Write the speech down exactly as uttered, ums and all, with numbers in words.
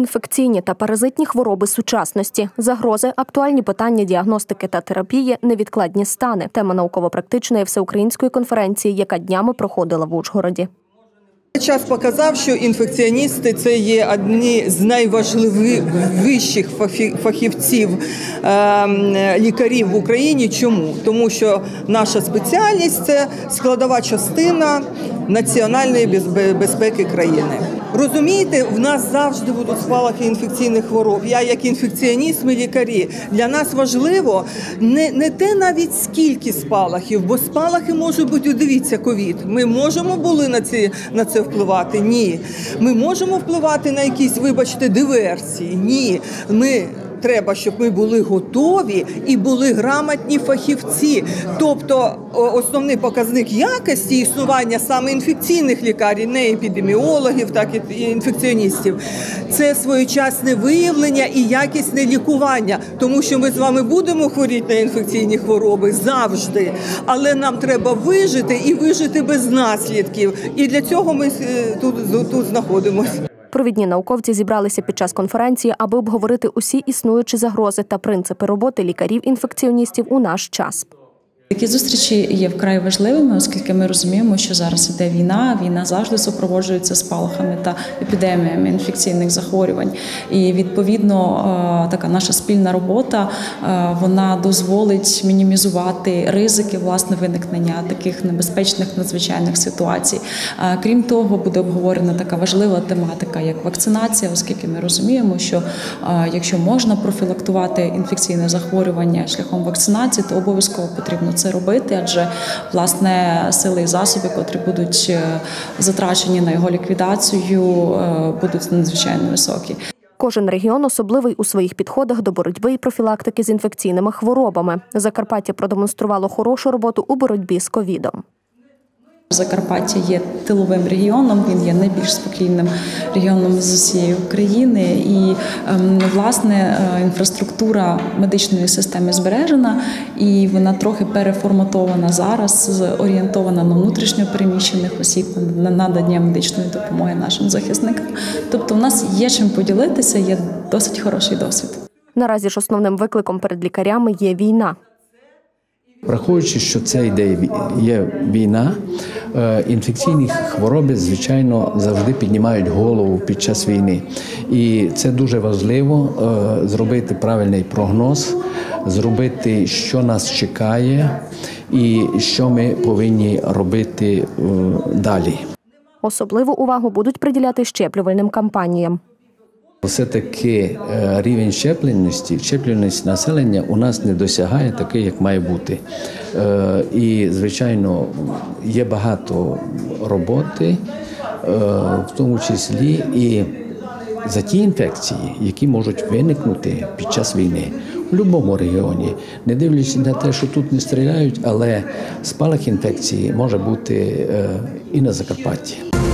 Інфекційні та паразитні хвороби сучасності, загрози, актуальні питання діагностики та терапії, невідкладні стани. Тема науково-практичної всеукраїнської конференції, яка днями проходила в Ужгороді. Час показав, що інфекціоністи – це є одні з найважливіших фахівців, лікарів в Україні. Чому? Тому що наша спеціальність – це складова частина національної безпеки країни. Розумієте, в нас завжди будуть спалахи інфекційних хвороб. Я як інфекціоніст, ми лікарі. Для нас важливо не, не те навіть скільки спалахів, бо спалахи можуть бути, дивіться, ковід. Ми можемо були на, ці, на це впливати? Ні. Ми можемо впливати на якісь, вибачте, диверсії? Ні. Ми... Треба, щоб ми були готові і були грамотні фахівці. Тобто основний показник якості існування саме інфекційних лікарів, не епідеміологів, так і інфекціоністів, це своєчасне виявлення і якісне лікування. Тому що ми з вами будемо хворіти на інфекційні хвороби завжди, але нам треба вижити і вижити без наслідків. І для цього ми тут, тут знаходимося. Провідні науковці зібралися під час конференції, аби обговорити усі існуючі загрози та принципи роботи лікарів-інфекціоністів у наш час. Такі зустрічі є вкрай важливими, оскільки ми розуміємо, що зараз іде війна, війна завжди супроводжується спалахами та епідеміями інфекційних захворювань. І, відповідно, така наша спільна робота, вона дозволить мінімізувати ризики, власне, виникнення таких небезпечних надзвичайних ситуацій. Крім того, буде обговорена така важлива тематика, як вакцинація, оскільки ми розуміємо, що якщо можна профілактувати інфекційне захворювання шляхом вакцинації, то обов'язково потрібно це робити, адже, власне, сили і засоби, котрі будуть затрачені на його ліквідацію, будуть надзвичайно високі. Кожен регіон особливий у своїх підходах до боротьби і профілактики з інфекційними хворобами. Закарпаття продемонструвало хорошу роботу у боротьбі з ковідом. Закарпаття є тиловим регіоном, він є найбільш спокійним регіоном з усієї України. І, власне, інфраструктура медичної системи збережена, і вона трохи переформатована зараз, орієнтована на внутрішньо переміщених осіб, на надання медичної допомоги нашим захисникам. Тобто в нас є чим поділитися, є досить хороший досвід. Наразі ж основним викликом перед лікарями є війна. Враховуючи, що це йде є війна, інфекційні хвороби, звичайно, завжди піднімають голову під час війни. І це дуже важливо зробити правильний прогноз, зробити, що нас чекає і що ми повинні робити далі. Особливу увагу будуть приділяти щеплювальним кампаніям. Все-таки рівень щепленості, щепленість населення у нас не досягає такий, як має бути. І, звичайно, є багато роботи, в тому числі і за ті інфекції, які можуть виникнути під час війни. У будь-якому регіоні, не дивлячись на те, що тут не стріляють, але спалах інфекції може бути і на Закарпатті.